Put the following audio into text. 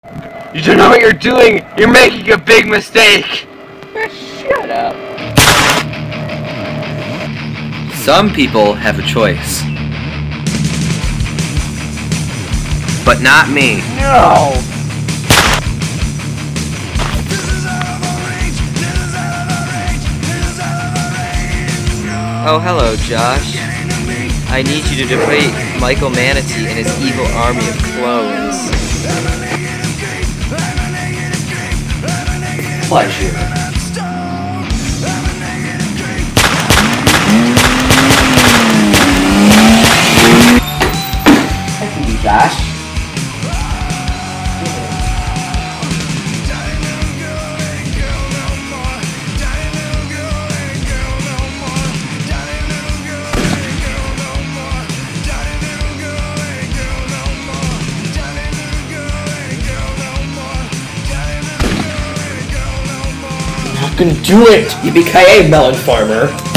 You don't know what you're doing! You're making a big mistake! Shut up. Some people have a choice. But not me. No! Oh, hello, Josh. I need you to defeat Michael Manatee and his evil army of clones. Pleasure. Thank you, Josh. You can do it! Yippee-ki-yay, melon farmer!